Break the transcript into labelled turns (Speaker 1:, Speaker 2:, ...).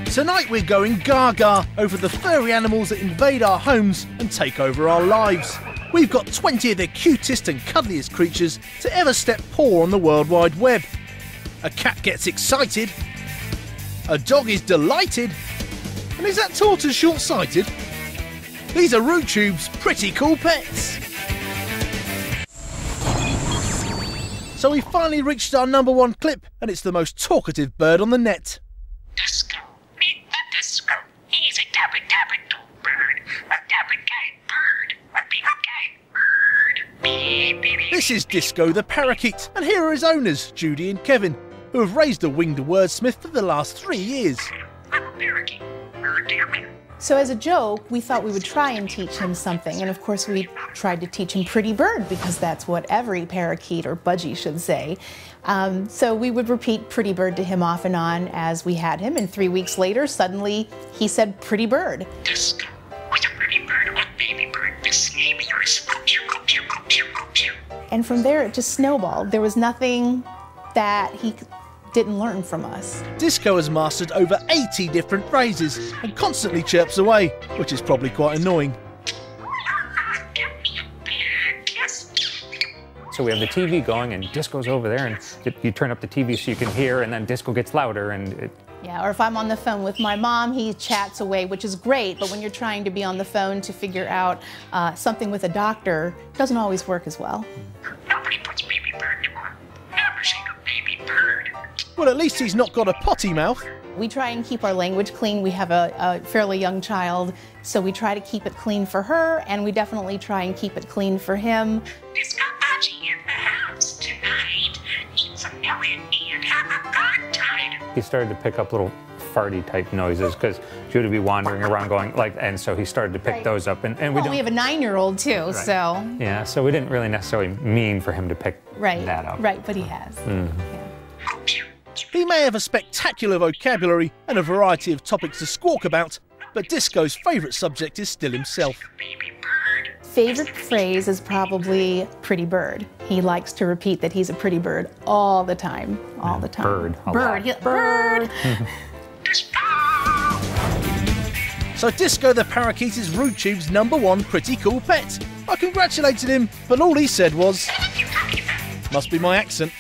Speaker 1: Tonight we're going gaga over the furry animals that invade our homes and take over our lives. We've got 20 of the cutest and cuddliest creatures to ever step paw on the World Wide Web. A cat gets excited. A dog is delighted. And is that tortoise short-sighted? These are RootTube's pretty cool pets. So we finally reached our #1 clip, and it's the most talkative bird on the net.
Speaker 2: Disco, meet the disco. He's a tapping bird. A tapping bird. A peanut bird.
Speaker 1: This is Disco the Parakeet, and here are his owners, Judy and Kevin, who have raised a winged wordsmith for the last 3 years.
Speaker 2: I'm a parakeet.
Speaker 3: So as a joke, we thought we would try and teach him something, and of course we tried to teach him Pretty Bird, because that's what every parakeet or budgie should say. So we would repeat Pretty Bird to him off and on as we had him, and 3 weeks later, suddenly he said Pretty Bird.
Speaker 2: Disco was a pretty bird, a baby bird. This name is yours.
Speaker 3: And from there it just snowballed. There was nothing that he didn't learn from us.
Speaker 1: Disco has mastered over 80 different phrases and constantly chirps away, which is probably quite annoying.
Speaker 4: So we have the TV going and Disco's over there, and you turn up the TV so you can hear, and then Disco gets louder, and
Speaker 3: Yeah, or if I'm on the phone with my mom, he chats away, which is great, but when you're trying to be on the phone to figure out something with a doctor, it doesn't always work as well.
Speaker 2: Nobody puts baby bird to her. Never seen a baby bird.
Speaker 1: Well, at least he's not got a potty mouth.
Speaker 3: We try and keep our language clean. We have a fairly young child, so we try to keep it clean for her, and we definitely try and keep it clean for him.
Speaker 2: Disco Budgie in the house tonight. Eat some melon and have a good time.
Speaker 4: he started to pick up little farty type noises because Judy would be wandering around going like, and so he started to pick those up, and we don't.
Speaker 3: We have a 9-year-old too, so.
Speaker 4: Yeah, so we didn't really necessarily mean for him to pick that up.
Speaker 3: Right, but he has. Yeah.
Speaker 1: He may have a spectacular vocabulary and a variety of topics to squawk about, but Disco's favourite subject is still himself.
Speaker 3: Favorite phrase is probably pretty bird. He likes to repeat that he's a pretty bird all the time. All the time.
Speaker 4: Bird.
Speaker 3: Bird.
Speaker 1: So Disco the Parakeet is RootTube's #1 pretty cool pet. I congratulated him, but all he said was, "Must be my accent."